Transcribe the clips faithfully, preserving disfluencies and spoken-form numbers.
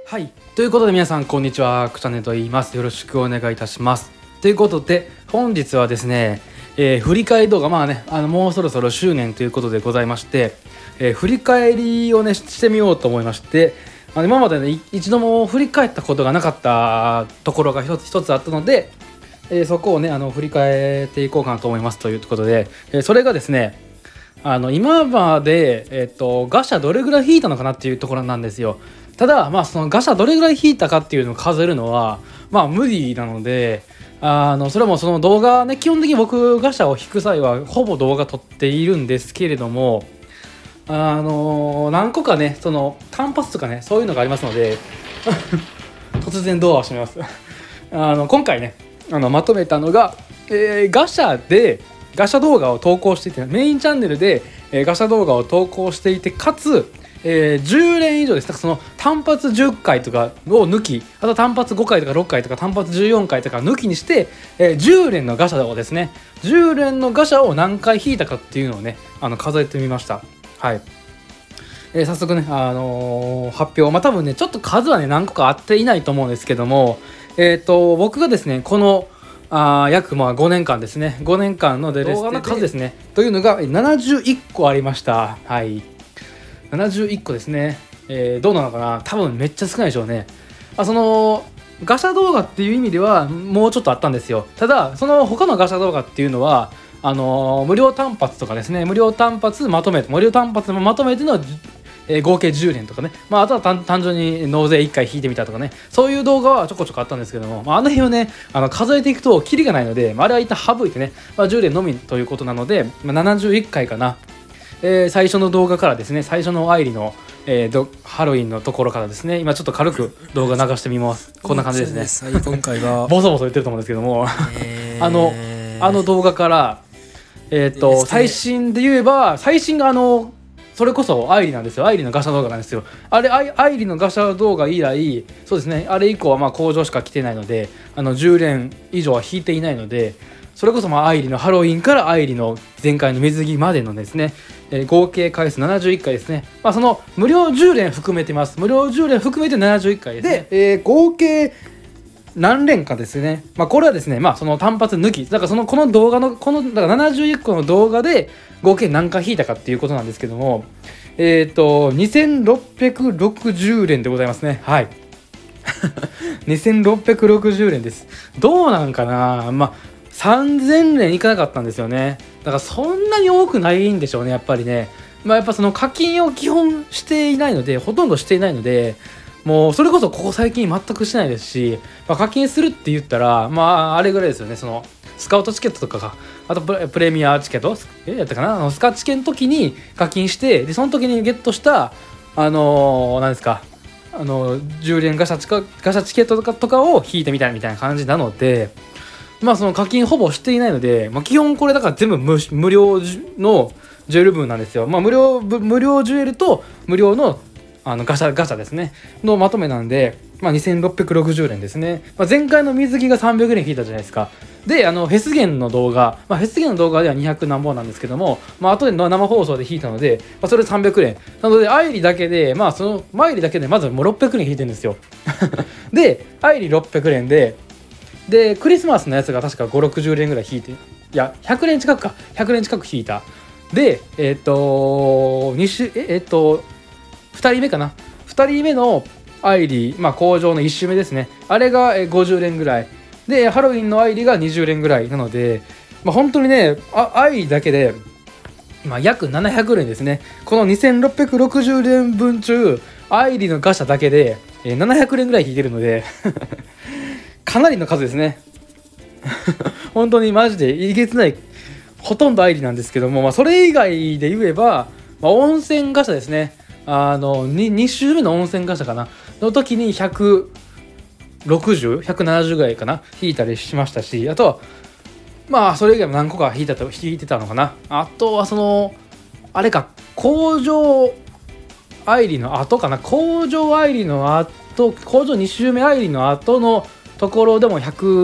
はい、ということで皆さんこんにちは、くちゃねと言います。よろしくお願いいたします。ということで本日はですね、えー、振り返り動画、まあね、あのもうそろそろ周年ということでございまして、えー、振り返りをねしてみようと思いまして、あの今までね一度も振り返ったことがなかったところが一つ一つあったので、えー、そこをねあの振り返っていこうかなと思いますということで、えー、それがですね、あの今まで、えーと、ガシャどれぐらい引いたのかなっていうところなんですよ。ただまあそのガシャどれぐらい引いたかっていうのを数えるのはまあ無理なので、あのそれもその動画ね、基本的に僕ガシャを引く際はほぼ動画撮っているんですけれども、あの何個かねその単発とかねそういうのがありますので突然ドアを閉めますあの今回ねあのまとめたのが、えー、ガシャでガシャ動画を投稿していて、メインチャンネルで、えー、ガシャ動画を投稿していて、かつえー、じゅう連以上です。だからその単発じゅっかいとかを抜き、あと単発ごかいとかろっかいとか単発じゅうよんかいとか抜きにして、えー、じゅう連のガシャをですねじゅう連のガシャを何回引いたかっていうのをねあの数えてみました。はい、えー、早速ね、あのー、発表、まあ多分ねちょっと数はね何個かあっていないと思うんですけども、えーと僕がですねこのあ約まあごねんかんですねごねんかんの動画の数ですねというのがななじゅういっこありました。はい、ななじゅういっこですね、えー、どうなのかな、多分めっちゃ少ないでしょうね。あそのガシャ動画っていう意味ではもうちょっとあったんですよ。ただその他のガシャ動画っていうのはあのー、無料単発とかですね、無料単発まとめて無料単発まとめての、えー、合計じゅう連とかね、まあ、あとは単純に納税いっかい引いてみたとかね、そういう動画はちょこちょこあったんですけども、まあ、あの辺をねあの数えていくとキリがないので、まあ、あれは一旦省いてね、まあ、じゅう連のみということなので、まあ、ななじゅういっかいかな。えー、最初の動画からですね、最初の愛理の、えー、どハロウィンのところからですね、今ちょっと軽く動画流してみます。こんな感じですね。 はい、今回はボソボソ言ってると思うんですけども、 えー、 あのあの動画から、えー、と最新で言えば最新があのそれこそ愛理なんですよ。愛理のガシャ動画なんですよ。あれ愛理のガシャ動画以来、そうですね、あれ以降はまあ工場しか来てないので、あのじゅう連以上は引いていないので、それこそまあ愛理のハロウィンから愛理の前回の水着までのですね、えー、合計回数ななじゅういっかいですね。まあ、その無料じゅう連含めてます。無料じゅう連含めてななじゅういっかいですね。で、えー、合計何連かですね。まあ、これはですね、まあその単発抜き、だからそのこの動画のこのだからななじゅういっこの動画で合計何回引いたかっていうことなんですけども、えっ、ー、とにせんろっぴゃくろくじゅう連でございますね。はい。にせんろっぴゃくろくじゅう連です。どうなんかな。まあさんぜん連いかなかったんですよね。だからそんなに多くないんでしょうね、やっぱりね。まあやっぱその課金を基本していないので、ほとんどしていないので、もうそれこそここ最近全くしてないですし、まあ、課金するって言ったらまああれぐらいですよね。そのスカウトチケットとかが、あとプレミアチケットえやったかな、あのスカチケの時に課金して、でその時にゲットしたあのー、何ですか、あのじゅう連ガシャチカガシャチケットとかとかを引いてみたいみたいな感じなので、まあその課金ほぼしていないので、まあ、基本これだから全部 無, 無料のジュエル分なんですよ。まあ無料無料ジュエルと無料のあのガシャガシャですねのまとめなんで、まあ、にせんろっぴゃくろくじゅう連ですね。まあ、前回の水着がさんびゃく連引いたじゃないですか。であのフェスゲンの動画、まあ、フェスゲンの動画ではにひゃく何本なんですけども、まあ後で生放送で引いたので、まあ、それさんびゃく連なので、愛理だけでまあその愛理だけでまずもうろっぴゃく連引いてるんですよで愛理ろっぴゃく連ででクリスマスのやつが確かごひゃくろくじゅう連ぐらい引いて、いやひゃく連近くかひゃく連近く引いた。でえっ、ー、と2週ええっ、ー、とふたりめかな、ふたりめの愛理、まあ工場のいっ週目ですね、あれがごじゅう連ぐらいで、ハロウィンの愛理がにじゅう連ぐらいなので、まあ、本当にねあ愛理だけで、まあ、約ななひゃく連ですね。このにせんろっぴゃくろくじゅう連分中愛理のガシャだけでななひゃく連ぐらい引いてるのでかなりの数ですね本当にマジでえげつない、ほとんど愛理なんですけども、まあ、それ以外で言えば、まあ、温泉ガシャですね。あの 2, 2週目の温泉ガシャかなの時にひゃくろくじゅう、ひゃくななじゅうぐらいかな引いたりしましたし、あとはまあそれ以外も何個か引いたと引いてたのかな。あとはそのあれか、工場愛理の後かな、工場愛理の後工場に週目愛理の後のところでもひゃく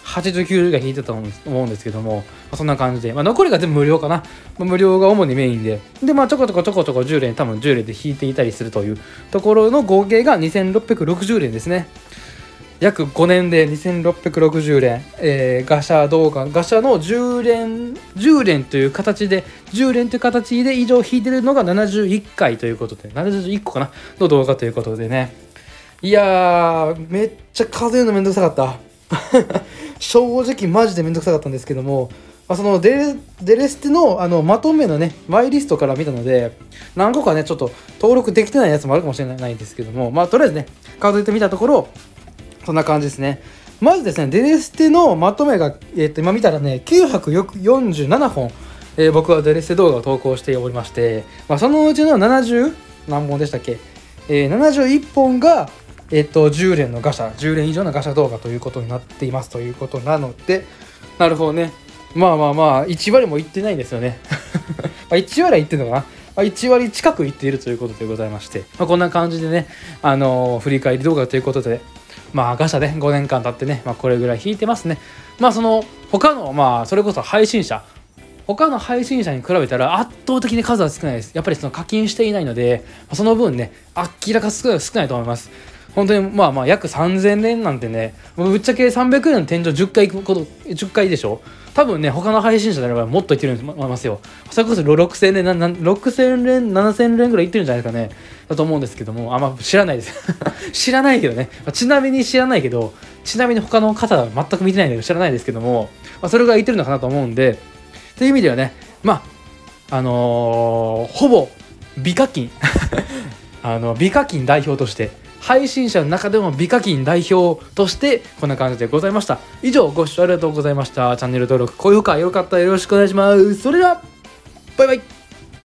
はちじゅうきゅうぐらい引いてたと思うんですけども、まあ、そんな感じで、まあ、残りが全部無料かな、まあ、無料が主にメインで、でまあちょこちょこちょこちょこじゅう連、多分じゅう連で引いていたりするというところの合計がにせんろっぴゃくろくじゅう連ですね。約ごねんでにせんろっぴゃくろくじゅう連、えー、ガシャ動画、ガシャのじゅう連、じゅう連という形で、じゅう連という形で以上引いてるのがななじゅういっかいということで、ななじゅういっこかなの動画ということでね。いやー、めっちゃ数えるのめんどくさかった。正直マジでめんどくさかったんですけども、まあ、そのデレ、デレステの、あのまとめのね、マイリストから見たので、何個かね、ちょっと登録できてないやつもあるかもしれないんですけども、まあとりあえずね、数えてみたところ、そんな感じですね。まずですね、デレステのまとめが、えー、と今見たらね、きゅうひゃくよんじゅうななほん、えー、僕はデレステ動画を投稿しておりまして、まあ、そのうちのななじゅう何本でしたっけ、えー、ななじゅういっぽんが、えー、とじゅう連のガシャ、じゅう連以上のガシャ動画ということになっていますということなので、なるほどね。まあまあまあ、いち割もいってないんですよね。まあいち割はいってるのかな。まあ、いち割近くいっているということでございまして、まあ、こんな感じでね、あのー、振り返り動画ということで、まあガシャでごねんかん経ってね、まあ、これぐらい引いてますね。まあその他のまあそれこそ配信者、他の配信者に比べたら圧倒的に数は少ないです。やっぱりその課金していないので、その分ね、明らか少ない少ないと思います。本当にまあまあ約さんぜん連なんてね、ぶっちゃけさんびゃく連の天井じゅっかい行くことじゅっかいでしょ。多分ね、他の配信者であればもっといってると思いますよ。それこそろくせん連、ろくせん連、ななせん連ぐらいいってるんじゃないですかね。だと思うんですけども、あんま知らないです。知らないけどね。ちなみに知らないけど、ちなみに他の方は全く見てないので知らないですけども、まあ、それがいってるのかなと思うんで、という意味ではね、まあ、あのー、ほぼ美課金、あの美課金代表として、配信者の中でも美課金代表としてこんな感じでございました。以上ご視聴ありがとうございました。チャンネル登録、高評価よかったらよろしくお願いします。それではバイバイ。